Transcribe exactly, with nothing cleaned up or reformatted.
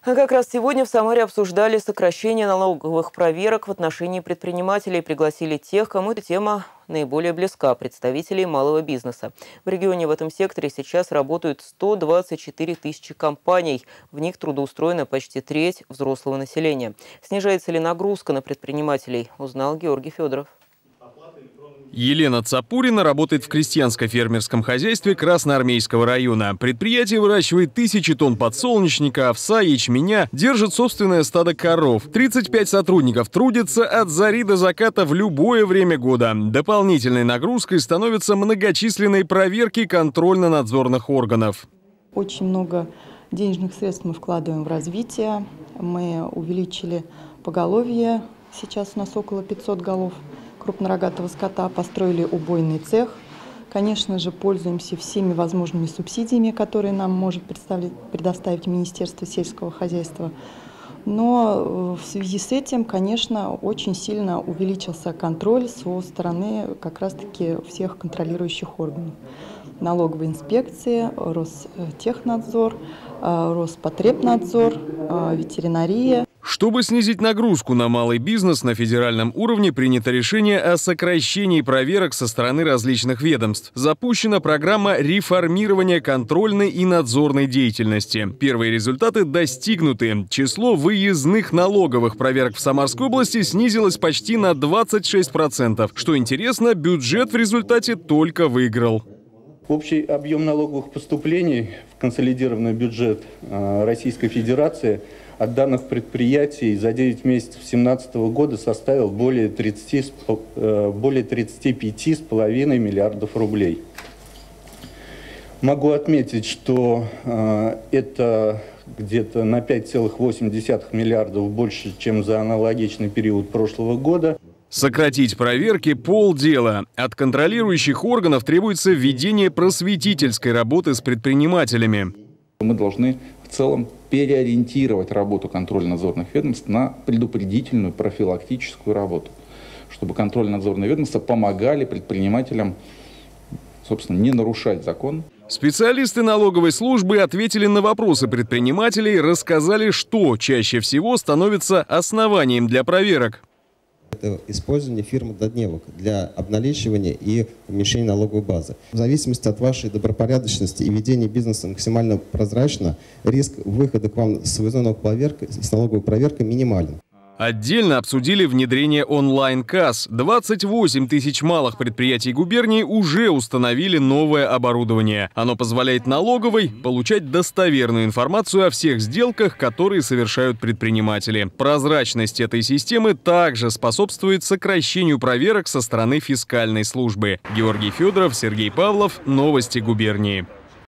А как раз сегодня в Самаре обсуждали сокращение налоговых проверок в отношении предпринимателей. Пригласили тех, кому эта тема наиболее близка, представителей малого бизнеса. В регионе в этом секторе сейчас работают сто двадцать четыре тысячи компаний. В них трудоустроена почти треть взрослого населения. Снижается ли нагрузка на предпринимателей, узнал Георгий Федоров. Елена Цапурина работает в крестьянско-фермерском хозяйстве Красноармейского района. Предприятие выращивает тысячи тонн подсолнечника, овса, ячменя, держит собственное стадо коров. тридцать пять сотрудников трудятся от зари до заката в любое время года. Дополнительной нагрузкой становятся многочисленные проверки контрольно-надзорных органов. Очень много денежных средств мы вкладываем в развитие. Мы увеличили поголовье, сейчас у нас около пятисот голов крупнорогатого скота, построили убойный цех. Конечно же, пользуемся всеми возможными субсидиями, которые нам может предоставить Министерство сельского хозяйства. Но в связи с этим, конечно, очень сильно увеличился контроль со стороны как раз-таки всех контролирующих органов. Налоговой инспекции, Ростехнадзор, Роспотребнадзор, ветеринария. Чтобы снизить нагрузку на малый бизнес, на федеральном уровне принято решение о сокращении проверок со стороны различных ведомств. Запущена программа реформирования контрольной и надзорной деятельности. Первые результаты достигнуты. Число выездных налоговых проверок в Самарской области снизилось почти на двадцать шесть процентов. Что интересно, бюджет в результате только выиграл. Общий объем налоговых поступлений в консолидированный бюджет Российской Федерации от данных предприятий за девять месяцев две тысячи семнадцатого года составил более тридцати, более тридцати пяти с половиной миллиардов рублей. Могу отметить, что это где-то на пять целых восемь десятых миллиардов больше, чем за аналогичный период прошлого года. Сократить проверки – полдела. От контролирующих органов требуется введение просветительской работы с предпринимателями. Мы должны в целом переориентировать работу контрольно-надзорных ведомств на предупредительную профилактическую работу, чтобы контрольно-надзорные ведомства помогали предпринимателям, собственно, не нарушать закон. Специалисты налоговой службы ответили на вопросы предпринимателей, рассказали, что чаще всего становится основанием для проверок. Это использование фирм-однодневок для обналичивания и уменьшения налоговой базы. В зависимости от вашей добропорядочности и ведения бизнеса максимально прозрачно, риск выхода к вам с выездной проверкой, с налоговой проверкой минимален. Отдельно обсудили внедрение онлайн-касс. двадцать восемь тысяч малых предприятий губернии уже установили новое оборудование. Оно позволяет налоговой получать достоверную информацию о всех сделках, которые совершают предприниматели. Прозрачность этой системы также способствует сокращению проверок со стороны фискальной службы. Георгий Федоров, Сергей Павлов. Новости губернии.